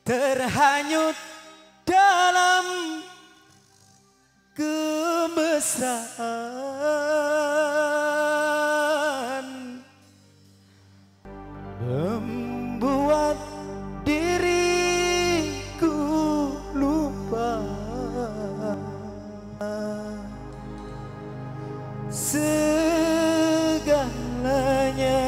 terhanyut dalam kemesraan, membuat diriku lupa segalanya.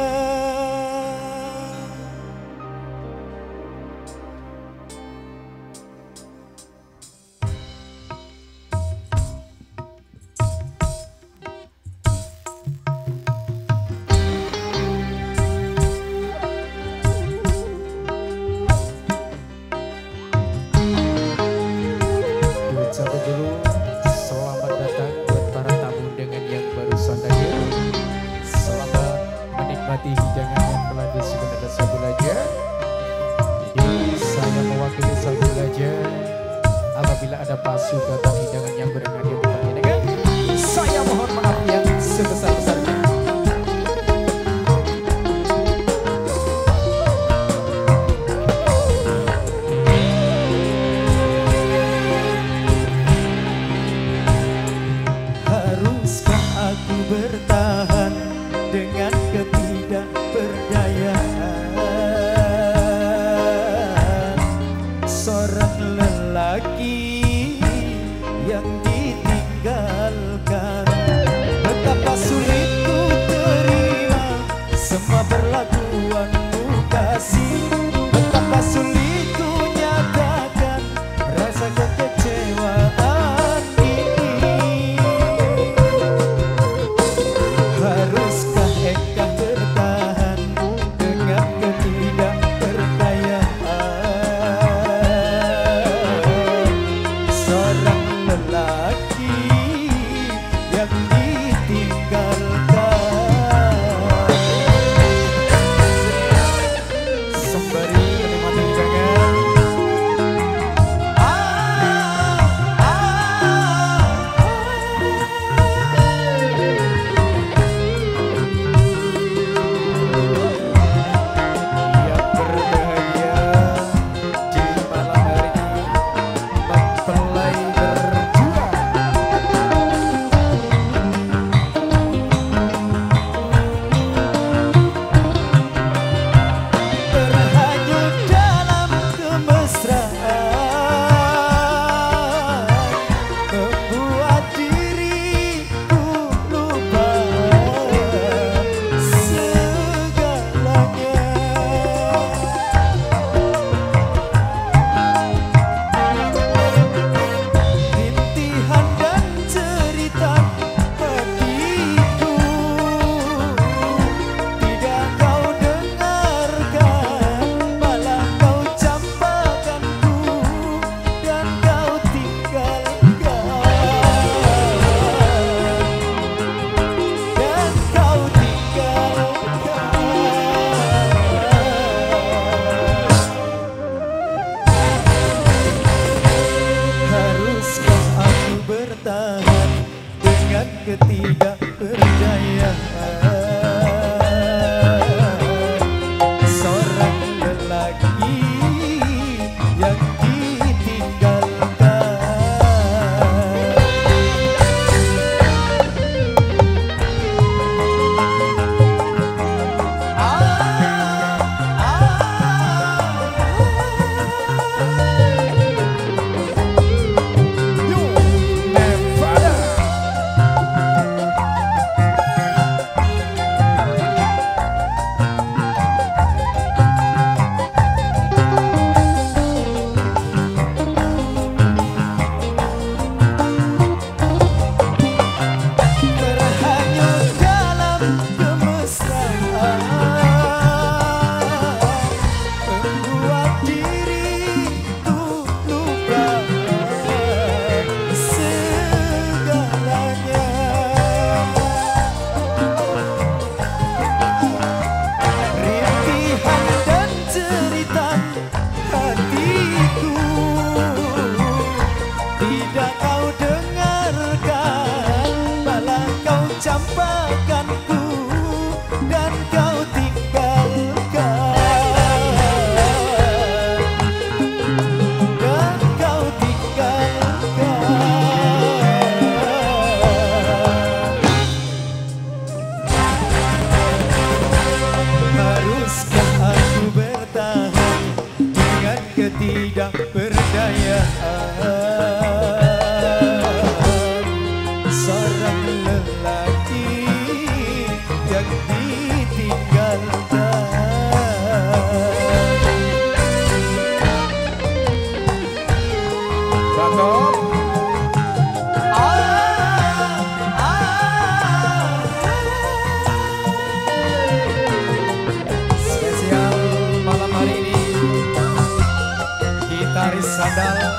Hidangan yang telah disediakan Sahabat Belajar. Jadi saya mewakili Sahabat Belajar. Apabila ada palsu kata hidangan yang berhadiah di tempat ini, saya mohon maaf yang sebesar-besarnya. Haruskah aku bertahan dengan ketidakberdayaan seorang lelaki yang ditinggalkan? Betapa sulit ku terima semua perlakuanmu kasih, betapa sulit ku nyatakan rasa kekecewaan ini. Haruskah engkau bertahan dengan ketidakberdayaan seorang lelaki yang ditinggalkan? Sembari menikmati hidangan, yang berbahagia di malam hari ini, mempelai berdua. Terhanyut dalam kemesraan, membuat diriku lupa segalanya. Rintihan dan cerita hatiku tidak kau dengarkan, malah kau campakanku dan kau tinggalkan, Haruskah aku bertahan dengan ketidakberdayaan seorang lelaki yang ditinggalkan? tidak berdaya, seorang lelaki yang ditinggalkan. Cakep. Spesial malam hari ini, gitaris sandal